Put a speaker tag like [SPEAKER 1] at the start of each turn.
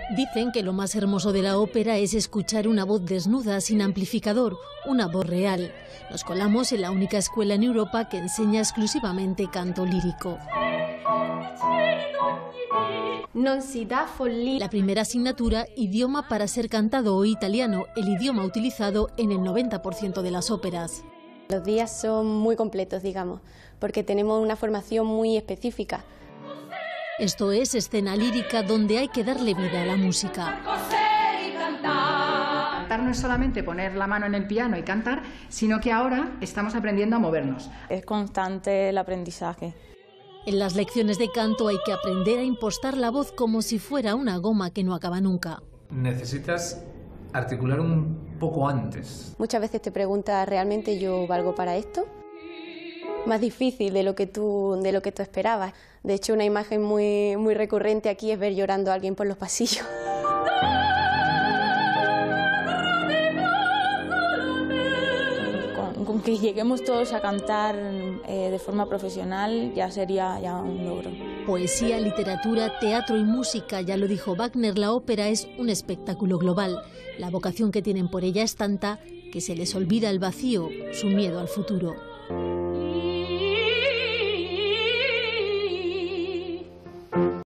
[SPEAKER 1] Dicen que lo más hermoso de la ópera es escuchar una voz desnuda, sin amplificador, una voz real. Nos colamos en la única escuela en Europa que enseña exclusivamente canto lírico. La primera asignatura, idioma para ser cantado o italiano, el idioma utilizado en el 90% de las óperas.
[SPEAKER 2] Los días son muy completos, digamos, porque tenemos una formación muy específica.
[SPEAKER 1] Esto es escena lírica, donde hay que darle vida a la música.
[SPEAKER 3] Cantar no es solamente poner la mano en el piano y cantar, sino que ahora estamos aprendiendo a movernos.
[SPEAKER 4] Es constante el aprendizaje.
[SPEAKER 1] En las lecciones de canto hay que aprender a impostar la voz como si fuera una goma que no acaba nunca.
[SPEAKER 5] Necesitas articular un poco antes.
[SPEAKER 2] Muchas veces te preguntas, ¿realmente yo valgo para esto? Más difícil de lo que tú esperabas. De hecho, una imagen muy recurrente aquí es ver llorando a alguien por los pasillos.
[SPEAKER 4] Con que lleguemos todos a cantar de forma profesional ya sería un logro.
[SPEAKER 1] Poesía, literatura, teatro y música, ya lo dijo Wagner, la ópera es un espectáculo global. La vocación que tienen por ella es tanta que se les olvida el vacío, su miedo al futuro.